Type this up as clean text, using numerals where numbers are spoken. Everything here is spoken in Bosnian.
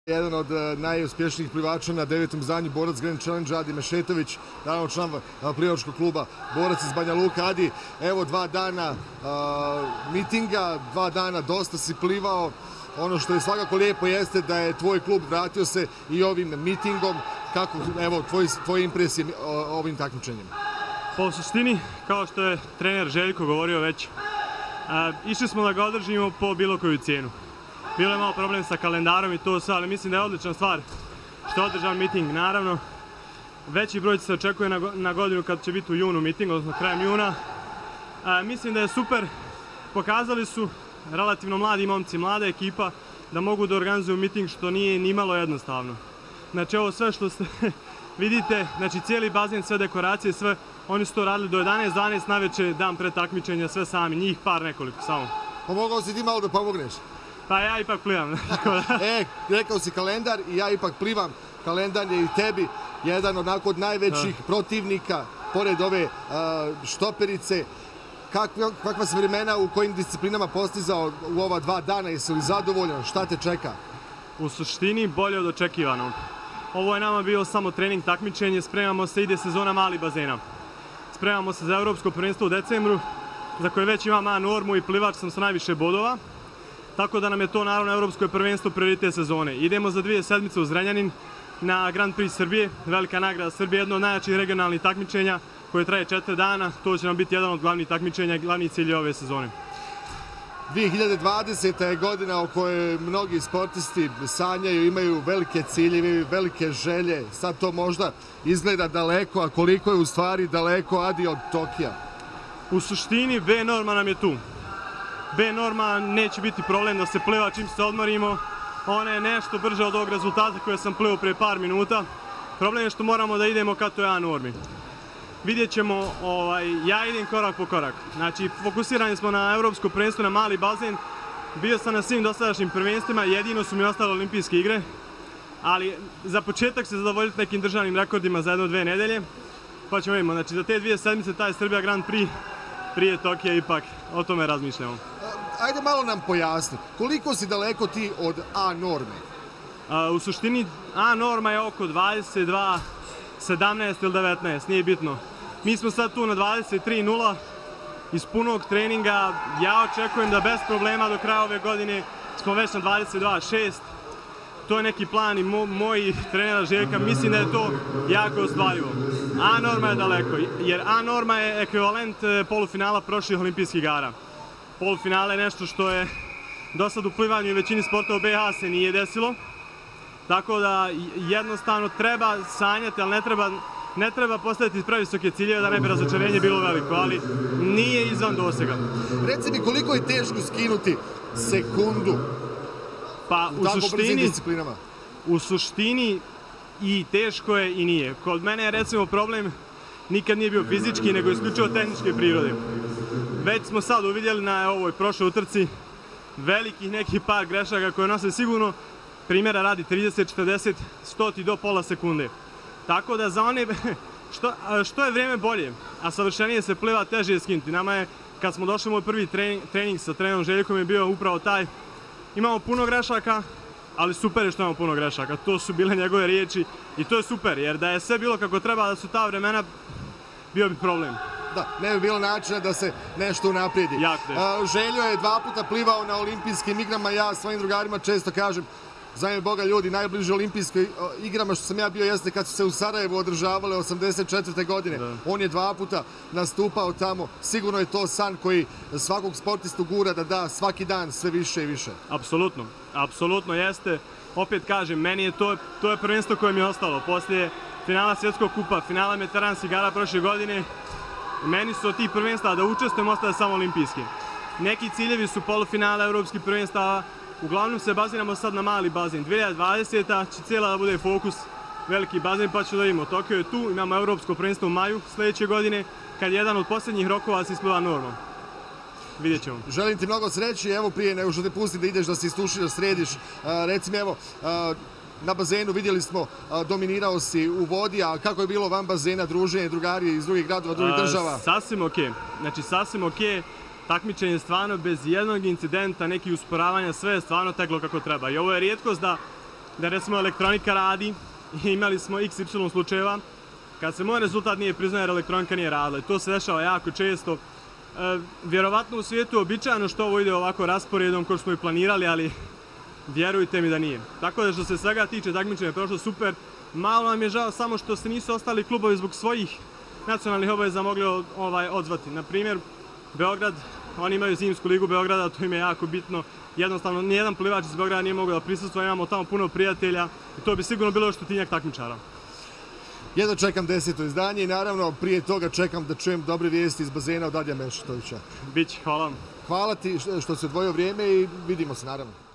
Jedan od najuspješnijih plivača na 9. izdanju borac Grand Challenge, Adi Mešetović, naravno član plivačkog kluba Borac iz Banja Luka. Adi, evo 2 dana mitinga, 2 dana dosta si plivao. Ono što je svakako lijepo jeste da je tvoj klub vratio se i ovim mitingom. Kako, evo, tvoje impresije ovim takmičenjem? Pa u suštini, kao što je trener Željko govorio već, išli smo da ga održimo po bilo koju cijenu. Bilo je malo problem sa kalendarom i to sve, ali mislim da je odlična stvar što je održan miting. Naravno, veći broj se očekuje na godinu kad će biti u junu miting, odnosno krajem juna. Mislim da je super, pokazali su relativno mladi momci, mlada ekipa, da mogu da organizuju miting što nije ni malo jednostavno. Znači ovo sve što ste vidite, znači cijeli bazen, sve dekoracije, sve, oni su to radili do 11-12 naveče, dan pred takmičenja, sve sami, njih par nekoliko samo. Pomogao si ti malo da pomogneš? Pa ja ipak plivam. Rekao si kalendar i ja ipak plivam. Kalendar je i tebi jedan onako od najvećih protivnika, pored ove štoperice. Kakva si vremena u kojim disciplinama postizao u ova 2 dana? Jesi li zadovoljan? Šta te čeka? U suštini bolje od očekivanog. Ovo je nama bio samo trening takmičenje, spremamo se, ide sezona malih bazena. Spremamo se za Evropsko prvenstvo u decembru, za koje već imam A normu i plivač sam sa najviše bodova. Tako da nam je to naravno Evropsko prvenstvo prioritet sezone. Idemo za 2 sedmice u Zrenjanin na Grand Prix Srbije, velika nagrada Srbije, jedno od najjačih regionalnih takmičenja koje traje 4 dana. To će nam biti jedan od glavnih takmičenja, glavni cilj ove sezone. 2020. je godina o kojoj mnogi sportisti sanjaju, imaju velike ciljeve, velike želje. Sad to možda izgleda daleko, a koliko je u stvari daleko, Adi, od Tokija? U suštini B norma nam je tu. B norma neće biti problem da se pliva čim se odmorimo. Ona je nešto brža od ovog rezultata koje sam plivao prije par minuta. Problem je što moramo da idemo ka toj A normi. Vidjet ćemo, ja idem korak po korak. Znači, fokusirani smo na Evropsko prvenstvo, na mali bazen. Bio sam na svim dosadašnjim prvenstvima, jedino su mi ostale olimpijske igre. Ali za početak se zadovoljiti nekim državnim rekordima za 1-2 nedelje. Pa ćemo vidimo, znači za te 2 sedmice taj Srbija Grand Prix prije Tokija ipak o tome razmišljamo. Ajde malo nam pojasni, koliko si daleko ti od A norme? U suštini A norma je oko 22, 17 ili 19, nije bitno. Mi smo sad tu na 23.0 iz punog treninga. Ja očekujem da bez problema do kraja ove godine smo već na 22.6. To je neki plan i moj trenera Željka, mislim da je to jako ostvarivo. A norma je daleko, jer A norma je ekvivalent polufinala prošlih olimpijskih igara. Polufinale je nešto što je do sad u plivanju i većini sportova BiH se nije desilo. Tako da jednostavno treba sanjati, ali ne treba postaviti previsoke ciljeve da ne bi razočarenje bilo veliko, ali nije izvan dosega. Reci mi, koliko je teško skinuti sekundu u tako brzim disciplinama? U suštini i teško je i nije. Kod mene je recimo problem nikad nije bio fizički, nego isključivo tehničke prirode. Već smo sad uvidjeli na ovoj prošloj utrci velikih nekih par grešaka koje nose sigurno primjera radi 30, 40, 100 do pola sekunde. Tako da za one, što je vrijeme bolje, a savršenije se pliva, teže je skinuti. Nama je, kad smo došli moj prvi trening sa trenerom Željkom, je bio upravo taj. Imamo puno grešaka, ali super je što imamo puno grešaka. To su bile njegove riječi i to je super, jer da je sve bilo kako treba, da su ta vremena, bio bi problem. Da, ne bi bilo načina da se nešto unaprijedi. Željo je 2 puta plivao na olimpijskim igrama, ja svojim drugarima često kažem, za ime Boga ljudi, najbliže olimpijskim igrama što sam ja bio jeste kad su se u Sarajevu održavale 84. godine. On je 2 puta nastupao tamo. Sigurno je to san koji svakog sportistu gura da da svaki dan sve više i više. Apsolutno, apsolutno jeste. Opet kažem, meni je to je prvenstvo koje mi je ostalo. Poslije finala svjetskog kupa, finala veteranskih igara prošle godine, meni su od tih prvenstava da učestvujem ostale samo olimpijski. Neki ciljevi su polufinale evropskih prvenstava. Uglavnom se baziramo sad na mali bazen. 2020. će cijela da bude fokus veliki bazen, pa ću da vidimo. Tokio je tu, imamo Evropsko prvenstvo u maju sljedeće godine, kad je jedan od posljednjih rokova se ispliva normom. Vidjet ćemo. Želim ti mnogo sreće, evo prije nego što te pustim da ideš da se istušiš, da središ. Reci mi, evo, na bazenu vidjeli smo, dominirao si u vodi, a kako je bilo van bazena, druženje, drugari iz drugih gradova, drugih država? Sasvim okej. Znači, sasvim okej. Takmičenje je stvarno bez jednog incidenta, nekih usporavanja, sve je stvarno teklo kako treba. I ovo je rijetkost da da recimo elektronika radi i imali smo XY slučajeva kad se moj rezultat nije priznao jer elektronika nije radila i to se dešava jako često. Vjerovatno u svijetu je običajno što ovo ide ovako rasporedom kao što smo i planirali, ali vjerujte mi da nije. Tako da što se svega tiče takmičenja je prošlo super. Malo nam je žao samo što se nisu ostali klubovi zbog svojih nacionalnih obaveza mogli odzvati. Na primjer, Beograd, oni imaju zimsku ligu Beograda, to im je jako bitno. Jednostavno, nijedan plivač iz Beograda nije mogao da prisustvuje, imamo tamo puno prijatelja i to bi sigurno bilo još stotinjak takmičara. Jedno čekam 10. izdanje i naravno prije toga čekam da čujem dobre vijesti iz bazena od Adija Mešetovića. Biće, hvala vam. Hvala ti što si odvojio vrijeme i vidimo se naravno.